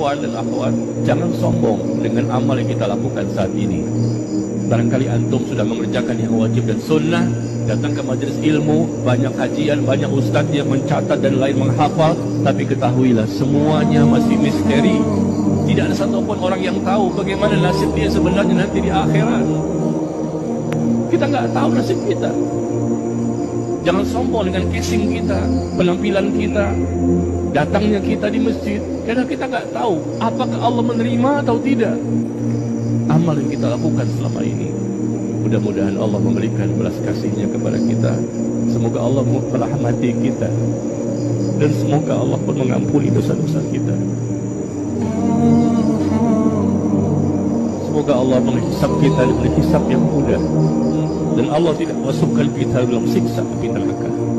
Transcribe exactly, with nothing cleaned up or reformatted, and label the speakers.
Speaker 1: ikhwan dan akhwat, jangan sombong dengan amal yang kita lakukan saat ini. Barangkali antum sudah mengerjakan yang wajib dan sunnah, datang ke majelis ilmu, banyak kajian, banyak ustaz yang mencatat dan lain menghafal, tapi ketahuilah semuanya masih misteri. Tidak ada satupun orang yang tahu bagaimana nasib dia sebenarnya nanti di akhirat. Kita nggak tahu nasib kita. Jangan sombong dengan casing kita, penampilan kita, datangnya kita di masjid, karena kita nggak tahu apakah Allah menerima atau tidak amal yang kita lakukan selama ini. Mudah-mudahan Allah memberikan belas kasih-Nya kepada kita. Semoga Allah merahmati kita, dan semoga Allah pun mengampuni dosa-dosa kita. Semoga Allah menghisap kita dengan hisap yang mudah, dan Allah tidak masukkan kita dalam siksa api neraka.